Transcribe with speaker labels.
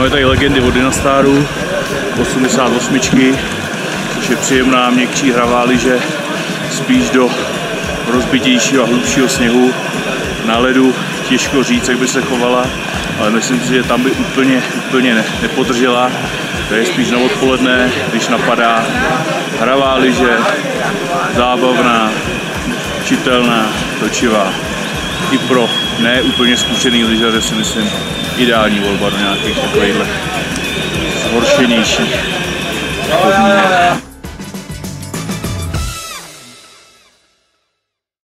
Speaker 1: Máme tady legendy od Dynastaru, 88, což je příjemná měkčí hravá lyže, spíš do rozbitějšího a hlubšího sněhu. Na ledu těžko říct, jak by se chovala, ale myslím si, že tam by úplně nepodržela. To je spíš na odpoledne, když napadá. Hravá lyže, zábavná, čitelná, točivá. I pro ne úplně zkušený lyžaře si myslím ideální volba do nějakých takových zhoršenějších podmínek.